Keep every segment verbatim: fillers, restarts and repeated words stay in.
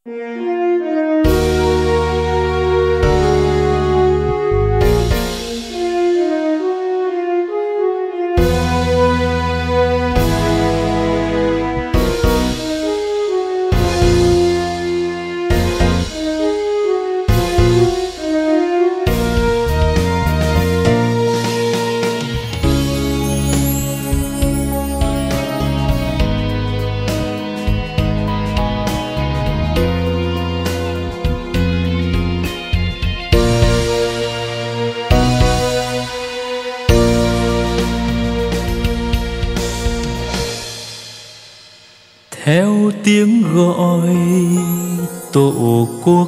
Theo tiếng gọi tổ quốc,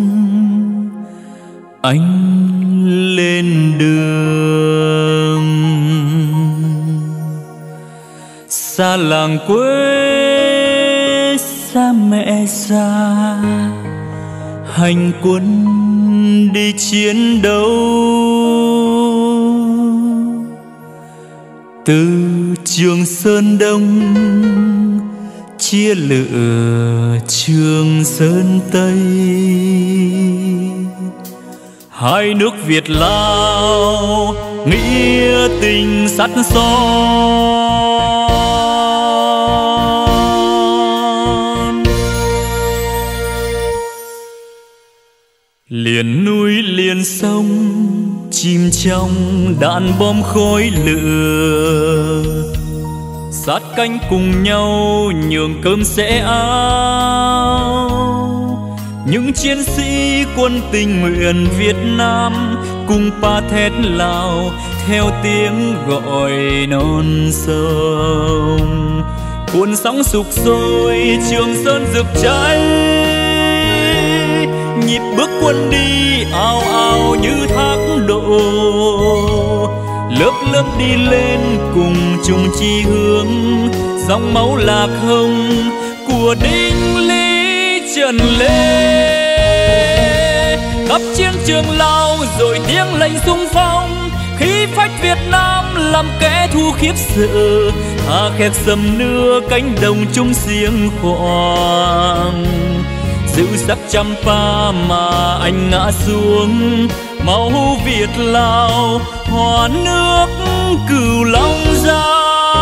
anh lên đường. Xa làng quê, xa mẹ già, hành quân đi chiến đấu. Từ Trường Sơn Đông chia lửa Trường Sơn Tây, hai nước Việt Lào nghĩa tình sắt son. Liền núi liền sông chìm trong đạn bom khói lửa, sát cánh cùng nhau nhường cơm xẻ áo. Những chiến sĩ quân tình nguyện Việt Nam cùng pa thét Lào theo tiếng gọi non sông. Cuộn sóng sục sôi Trường Sơn rực cháy, nhịp bước quân đi ào ào như thác đổ. Lớp lớp đi lên cùng chung chí hướng, dòng máu lạc hồng của Đinh Lý Trần Lê. Khắp chiến trường Lào rồi tiếng lệnh xung phong, khí phách Việt Nam làm kẻ thù khiếp sợ. Tha khét sầm nưa cánh đồng chung xiềng khoáng, giữ sắc Champa mà anh ngã xuống. Máu Việt Lào hòa nước Cửu Long Giang.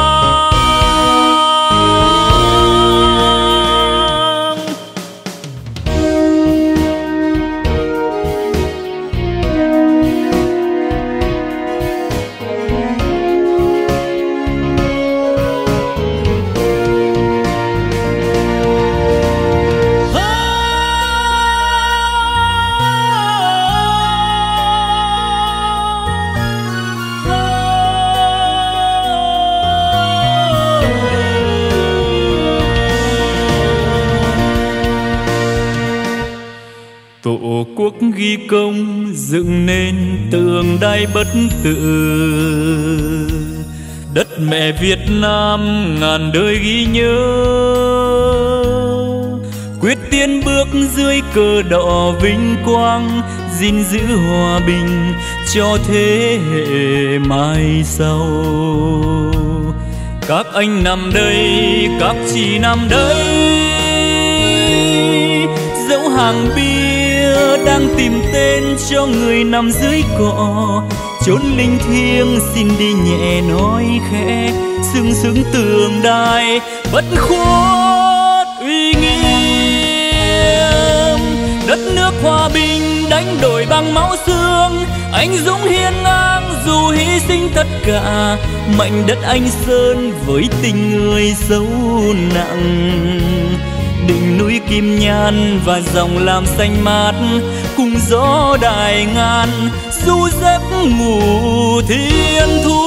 Tổ quốc ghi công dựng nên tượng đài bất tử, đất mẹ Việt Nam ngàn đời ghi nhớ. Quyết tiến bước dưới cờ đỏ vinh quang, gìn giữ hòa bình cho thế hệ mai sau. Các anh nằm đây, các chị nằm đây, dẫu hàng bia đang tìm tên cho người nằm dưới cỏ. Chốn linh thiêng xin đi nhẹ nói khẽ, sừng sững tường đài bất khuất uy nghiêm. Đất nước hòa bình đánh đổi bằng máu xương, anh dũng hiên ngang dù hy sinh tất cả. Mảnh đất Anh Sơn với tình người sâu nặng, đỉnh núi Kim Nhan và dòng làm xanh mát, cùng gió đài ngàn du giấc ngủ thiên thu.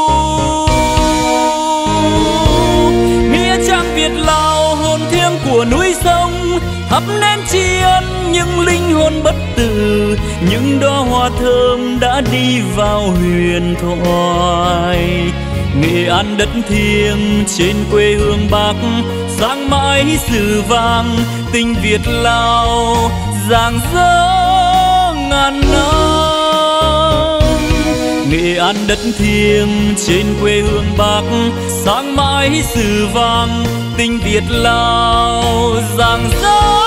Nghĩa trang Việt Lào hồn thiêng của núi sông, thắp nén tri ân những linh hồn bất tử. Những đóa hoa thơm đã đi vào huyền thoại. Nghệ An đất thiêng trên quê hương Bắc, sáng mãi sử vàng tình Việt Lào rạng rỡ ngàn năm. Nghệ An đất thiêng trên quê hương Bắc, sáng mãi sử vàng tình Việt Lào rạng rỡ.